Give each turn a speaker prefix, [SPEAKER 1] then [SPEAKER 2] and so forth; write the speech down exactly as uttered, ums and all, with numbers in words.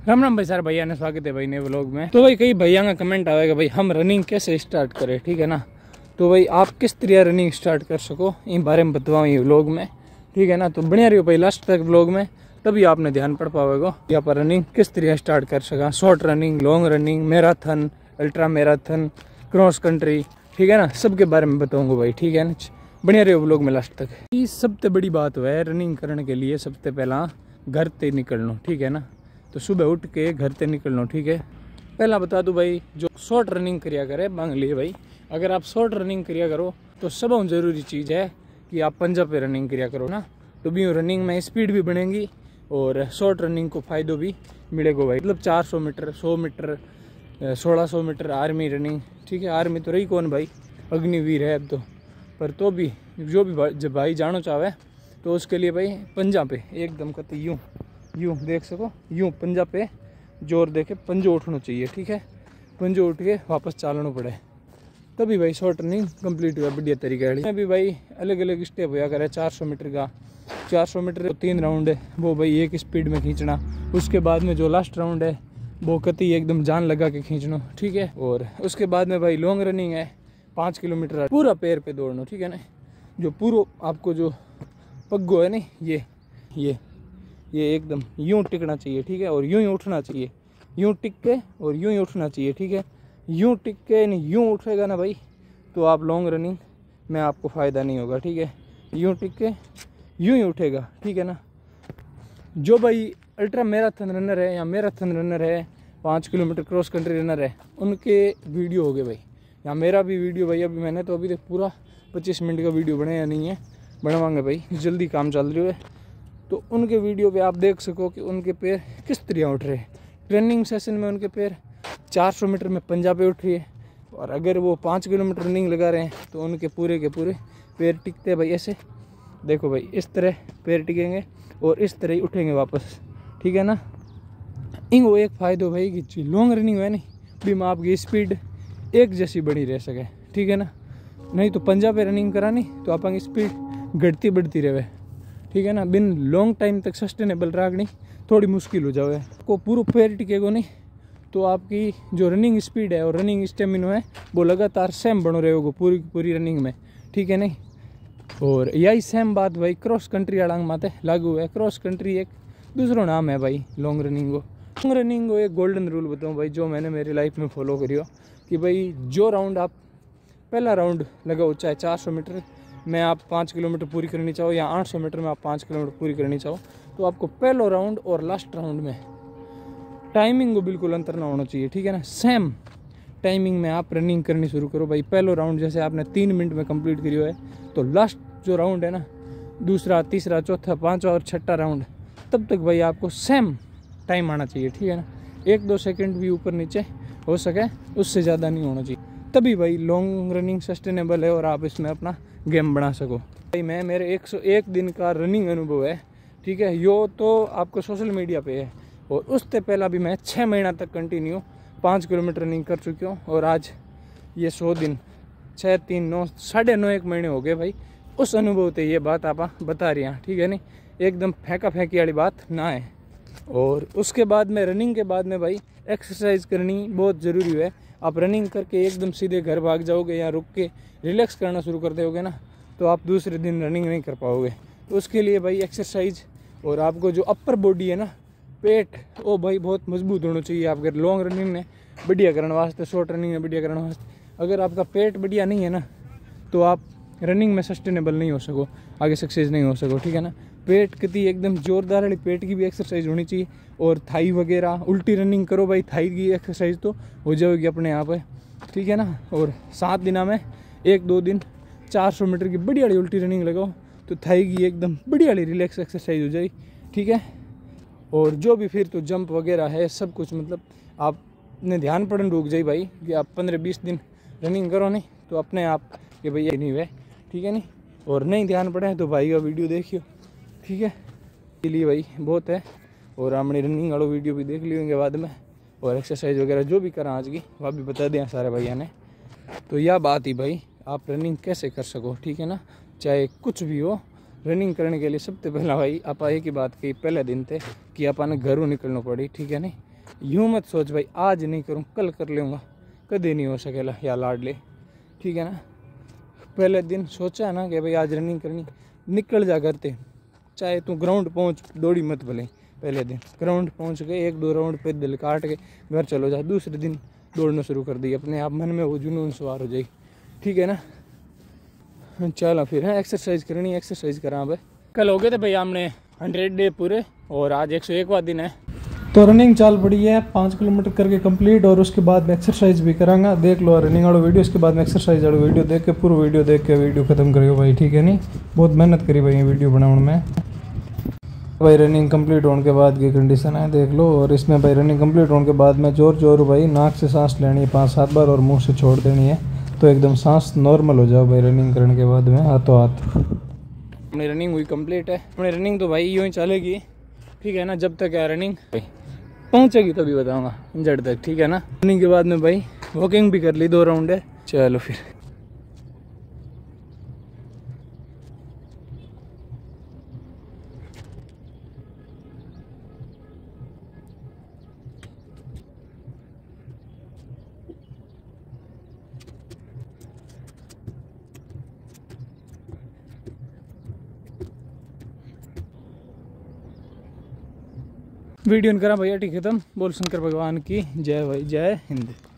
[SPEAKER 1] राम राम भाई सारे भैया ने स्वागत है भाई नए व्लॉग में। तो भाई कई भैया का कमेंट आएगा भाई हम रनिंग कैसे स्टार्ट करें, ठीक है ना। तो भाई आप किस तरह रनिंग स्टार्ट कर सको इन बारे में बताऊँ ये व्लॉग में, ठीक है ना। तो बढ़िया रही हो भाई लास्ट तक व्लॉग में, तभी आपने ध्यान पड़ पाएगा यहाँ पर रनिंग किस तरह स्टार्ट कर सका। Short running, long running, marathon, ultra marathon, cross country, ठीक है ना, सबके बारे में बताऊंगा भाई, ठीक है ना। बढ़िया रहे व्लॉग में लास्ट तक। ये सबसे बड़ी बात है रनिंग करने के लिए सबसे पहला घर से निकलना, ठीक है ना। तो सुबह उठ के घर से निकलना, ठीक है। पहला बता दूं भाई, जो शॉर्ट रनिंग करिया करे मांग लिए भाई, अगर आप शॉर्ट रनिंग करिया करो तो सब जरूरी चीज़ है कि आप पंजा पे रनिंग करिया करो ना। तो भी रनिंग में स्पीड भी बढ़ेगी और शॉर्ट रनिंग को फायदो भी मिलेगा भाई। मतलब चार सौ मीटर, सौ मीटर, सोलह सौ मीटर आर्मी रनिंग, ठीक है। आर्मी तो रही कौन भाई, अग्निवीर है अब तो, पर तो भी जो भी भाई, जब भाई जानो चाहे तो उसके लिए भाई पंजा पे एकदम कत यूँ यूँ देख सको, यूँ पंजा पे जोर दे के पंजो उठना चाहिए, ठीक है। पंजो उठ के वापस चालना पड़े तभी भाई शॉर्ट रनिंग कंप्लीट हुआ बढ़िया तरीके में। भी भाई अलग अलग स्टेप हुआ करे। चार सौ मीटर का चार सौ मीटर तीन राउंड है वो भाई एक स्पीड में खींचना, उसके बाद में जो लास्ट राउंड है वो कति एकदम जान लगा के खींचना, ठीक है। और उसके बाद में भाई लॉन्ग रनिंग है, पाँच किलोमीटर पूरा पैर पे दौड़ना, ठीक है ना। जो पूरा आपको जो पग्गो है ना, ये ये ये एकदम यूँ टिकना चाहिए, ठीक है। और यूँ ही उठना चाहिए, यूँ टिक के और यूँ ही उठना चाहिए, ठीक है। यूँ टिक के नहीं यूँ उठेगा ना भाई तो आप लॉन्ग रनिंग में आपको फ़ायदा नहीं होगा, ठीक है। यूँ टिक के यूँ ही उठेगा, ठीक है ना। जो भाई अल्ट्रा मैराथन रनर है या मैराथन रनर है, पाँच किलोमीटर क्रॉस कंट्री रनर है, उनके वीडियो हो गए भाई। या मेरा भी वीडियो भाई, अभी मैंने तो अभी तक पूरा पच्चीस मिनट का वीडियो बनाया नहीं है, बनवाएंगे भाई, जल्दी काम चल रही है। तो उनके वीडियो पे आप देख सको कि उनके पैर किस तरह उठ रहे हैं। रनिंग सेशन में उनके पैर चार सौ मीटर में पंजा पे उठ रही है, और अगर वो पाँच किलोमीटर रनिंग लगा रहे हैं तो उनके पूरे के पूरे पैर टिकते हैं भाई ऐसे। देखो भाई इस तरह पैर टिकेंगे और इस तरह ही उठेंगे वापस, ठीक है ना। इन वो एक फ़ायदा भाई कि लॉन्ग रनिंग है नहीं भी में आपकी स्पीड एक जैसी बनी रह सके, ठीक है ना। नहीं तो पंजा पे रनिंग करानी तो आपकी स्पीड घटती बढ़ती रहे, ठीक है ना। बिन लॉन्ग टाइम तक सस्टेनेबल रखनी थोड़ी मुश्किल हो जाए। को पूरा पैर टिकेगा नहीं तो आपकी जो रनिंग स्पीड है और रनिंग स्टेमिना है वो लगातार सेम बनो रहेगा पूरी पूरी रनिंग में, ठीक है नहीं। और यही सेम बात भाई क्रॉस कंट्री वाला माते लागू है। क्रॉस कंट्री एक दूसरा नाम है भाई लॉन्ग रनिंग को। लॉन्ग रनिंग को एक गोल्डन रूल बताऊँ भाई, जो मैंने मेरी लाइफ में फॉलो करियो कि भाई जो राउंड आप पहला राउंड लगाओ, चाहे चार सौ मीटर में आप पाँच किलोमीटर पूरी करनी चाहो या आठ सौ मीटर में आप पाँच किलोमीटर पूरी करनी चाहो, तो आपको पहला राउंड और लास्ट राउंड में टाइमिंग को बिल्कुल अंतर ना होना चाहिए, ठीक है ना। सेम टाइमिंग में आप रनिंग करनी शुरू करो भाई। पहला राउंड जैसे आपने तीन मिनट में कंप्लीट करियो है तो लास्ट जो राउंड है ना, दूसरा, तीसरा, चौथा, पाँचवा और छठा राउंड, तब तक भाई आपको सेम टाइम आना चाहिए, ठीक है ना। एक दो सेकेंड भी ऊपर नीचे हो सके उससे ज़्यादा नहीं होना चाहिए, तभी भाई लॉन्ग रनिंग सस्टेनेबल है और आप इसमें अपना गेम बना सको भाई। मैं मेरे एक सौ एक दिन का रनिंग अनुभव है, ठीक है। यो तो आपको सोशल मीडिया पे है, और उससे पहला भी मैं छः महीना तक कंटिन्यू पाँच किलोमीटर रनिंग कर चुकी हूँ। और आज ये सौ दिन, छः तीन नौ साढ़े नौ एक महीने हो गए भाई। उस अनुभव से ये बात आप बता रही हैं, ठीक है नहीं, एकदम फेंका फेंकी वाली बात ना है। और उसके बाद में रनिंग के बाद में भाई एक्सरसाइज करनी बहुत ज़रूरी है। आप रनिंग करके एकदम सीधे घर भाग जाओगे या रुक के रिलैक्स करना शुरू कर दोगे ना, तो आप दूसरे दिन रनिंग नहीं कर पाओगे। तो उसके लिए भाई एक्सरसाइज और आपको जो अपर बॉडी है ना, पेट, वो भाई बहुत मजबूत होना चाहिए आपके लॉन्ग रनिंग में बढ़िया करने वास्ते, शॉर्ट रनिंग में बढ़िया करने वास्ते। अगर आपका पेट बढ़िया नहीं है ना तो आप रनिंग में सस्टेनेबल नहीं हो सको, आगे सक्सेस नहीं हो सको, ठीक है ना। पेट कितनी एकदम जोरदार वाली पेट की भी एक्सरसाइज होनी चाहिए। और थाई वगैरह उल्टी रनिंग करो भाई, थाई की एक्सरसाइज तो हो जाएगी अपने आप है, ठीक है ना। और सात दिना में एक दो दिन चार सौ मीटर की बढ़िया वाली उल्टी रनिंग लगाओ तो थाई की एकदम बढ़िया वाली रिलैक्स एक्सरसाइज हो जाएगी, ठीक है। और जो भी फिर तो जंप वगैरह है सब कुछ, मतलब आपने ध्यान पड़न रुक जाए भाई कि आप पंद्रह बीस दिन रनिंग करो नहीं तो अपने आप कि भाई ये नहीं हुए, ठीक है नहीं। और नहीं ध्यान पड़े तो भाई का वीडियो देखियो, ठीक है। इसलिए भाई बहुत है। और हमने रनिंग वाला वीडियो भी देख लिएंगे बाद में, और एक्सरसाइज वगैरह जो भी करा आज की वह भी बता दें सारे भैया ने। तो यह बात ही भाई आप रनिंग कैसे कर सको, ठीक है ना, चाहे कुछ भी हो। रनिंग करने के लिए सबसे पहला भाई आप एक ही बात कही पहले दिन थे कि अपन घरों निकलना पड़ी, ठीक है नहीं। यूँ मत सोच भाई आज नहीं करूँ कल कर लूँगा, कभी नहीं हो सकेला या लाडले, ठीक है ना। पहले दिन सोचा है ना कि भाई आज रनिंग करनी, निकल जा करते, चाहे तू ग्राउंड पहुँच, दौड़ी मत भले, पहले दिन ग्राउंड पहुँच गए एक दो राउंड पैदल काट के घर चलो जा, दूसरे दिन दौड़ना शुरू कर दी, अपने आप मन में वो जुनून सवार हो जाएगी, ठीक है ना। चलो फिर है एक्सरसाइज करनी, एक्सरसाइज करा भाई। कल हो गए थे भाई हमने हंड्रेड डे पूरे और आज एक सौ एकवा दिन है, तो रनिंग चाल पड़ी है पाँच किलोमीटर करके कंप्लीट और उसके बाद में एक्सरसाइज भी करांगा। देख लो रनिंग वाला वीडियो, उसके बाद में एक्सरसाइज वाला वीडियो देख के पूरा वीडियो देख के वीडियो खत्म करियो भाई, ठीक है नहीं। बहुत मेहनत करी भाई ये वीडियो बनाने में भाई। रनिंग कंप्लीट होने के बाद की कंडीशन है देख लो, और इसमें भाई रनिंग कंप्लीट होने के बाद में जोर जोर भाई नाक से सांस लेनी है पाँच सात बार और मुँह से छोड़ देनी है, तो एकदम सांस नॉर्मल हो जाओ भाई रनिंग करने के बाद में हाथों हाथ। अपनी रनिंग हुई कंप्लीट है, अपनी रनिंग तो भाई यूँ ही चलेगी, ठीक है ना, जब तक है रनिंग पहुँचेगी तभी बताऊँगा जड़ तक, ठीक है ना। रनिंग के बाद में भाई वॉकिंग भी कर ली, दो राउंड है। चलो फिर वीडियो करा भैया, ठीक है। तुम बोल शंकर भगवान की जय भाई, जय हिंद।